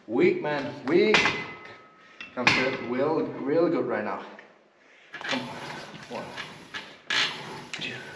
Weak, man, weak. Comes good, real good right now. Come on. 1, 2.